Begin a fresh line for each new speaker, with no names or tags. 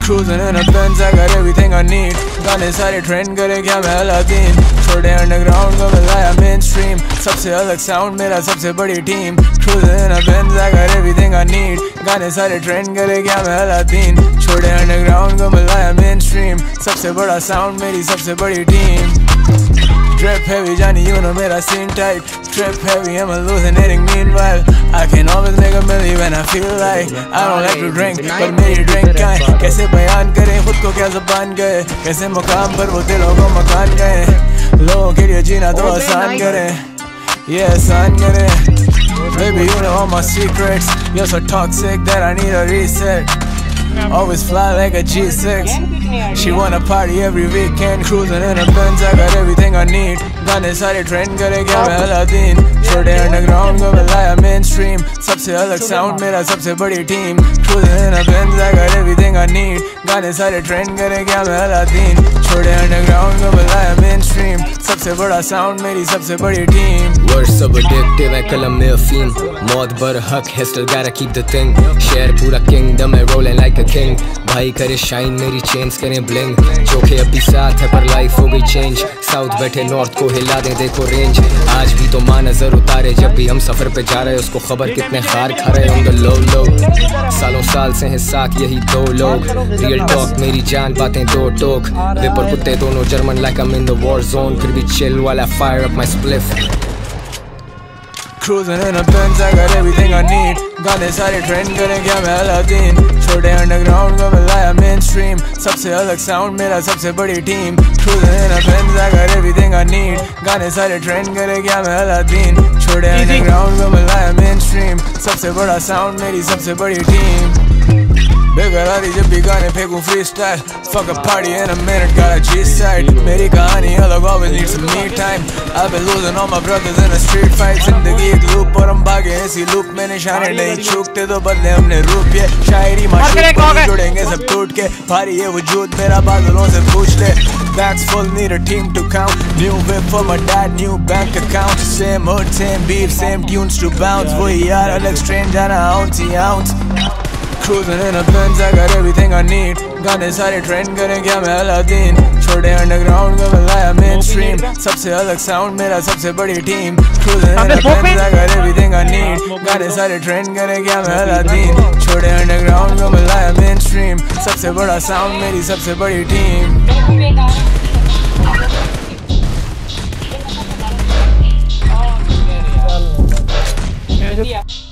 Cruising in a Benz, I got everything I need. गाने सारे trend करे क्या मैं अलादीन। छोड़े अंडरग्राउंड को मिलाया मेन स्ट्रीम। सबसे अलग साउंड मेरा सबसे बड़ी team. Cruising in a Benz, I got everything I need. गाने सारे ट्रेंड करे क्या मैं अलादीन। छोड़े अंडरग्राउंड को मिलाया मेन स्ट्रीम। सबसे बड़ा साउंड मेरी सबसे बड़ी team. Drip heavy, Johnny, you know मेरा scene tight. Trip heavy, I'm hallucinating meanwhile. I can always make a million when I feel like. I don't like to drink, but मेरी drink का है। कैसे बयान करें खुद को क्या ज़बान गए। कैसे मुकाम पर वो दिलों को मकान गए। लोगों के लिए जीना तो आसान करें, ये आसान करें। Baby, you know all my secrets. You're so toxic that I need a reset. Always fly like a G6. She wanna party every weekend. Cruising in a Benz, I got everything I need. गाने सारे trend करे क्या मैं Aladdin. छोड़े underground को मिलाया main stream. सबसे अलग साउंड मेरा सबसे बड़ी team. Cruising in a Benz, I got everything I need. गाने सारे ट्रेंड करे क्या मैं अलादीन। छोड़े अंडरग्राउंड को मिलाया मेन स्ट्रीम। सबसे बड़ा साउंड मेरी सबसे बड़ी टीम।
Words so addictive है कलम में अफीम। मौत बरहक है, still gotta keep the thing। शहर पूरा kingdom है, rolling like a king। भाई करे शाइन, मेरी चेन्स करें ब्लिंग। जोखे अभी साथ है पर लाइफ हो गई चेंज। साउथ बैठे नॉर्थ को हिला दे देखो रेंज। आज भी तो माँ नजर उतारे जब भी हम सफर पे जा रहे, उसको खबर कितने खार खा रहे on the low low। सालों साल से हैं साथ यही दो लोग। रियल टॉक मेरी जान, बातें दो टोक। विप और कुत्ते दोनों German like I'm in the war zone। फिर भी chill while I fire up my spliff।
Cruising in a Benz, I got everything I need. गाने सारे ट्रेंड करें क्या मैं अलादीन। छोड़े अंडरग्राउंड को मिलाया मेन स्ट्रीम। सबसे अलग साउंड मेरा सबसे बड़ी team. Cruising in a Benz, I got everything I need. गाने सारे ट्रेंड करें क्या मैं अलादीन। छोड़े अंडरग्राउंड को मिलाया मेन स्ट्रीम। सबसे बड़ा साउंड मेरी सबसे बड़ी टीम। बेकरारी जब भी गाने फेंकूं freestyle. Fuck a party in a minute, got a G-side। मेरी कहानी अलग, always need some me time। I've been losing all my brothers in a street fight। जिंदगी एक लूप और हम भागे इसी लूप में। निशाने नहीं चूकते तो बदले हमने रूप। ये शायरी माशूक जुड़ेंगे सब टूट के। भारी ये वजूद मेरा बादलों से पूछ ले। Bags full, need a team to count। New whip for my dad, new bank account। Same hood, same beef, same tunes to bounce। वही यार अलग strange आना ounce ounce। Cruising in a Benz, I got everything I need. गाने सारे trend करें क्या मैं Aladdin. छोड़े अंडरग्राउंड को मिलाया मेन स्ट्रीम। सबसे अलग साउंड मेरा सबसे बड़ी team. Cruising in a Benz, I got everything I need. गाने सारे ट्रेंड करें क्या मैं अलादीन। छोड़े अंडरग्राउंड को मिलाया मेन स्ट्रीम। सबसे बड़ा साउंड मेरी सबसे बड़ी टीम।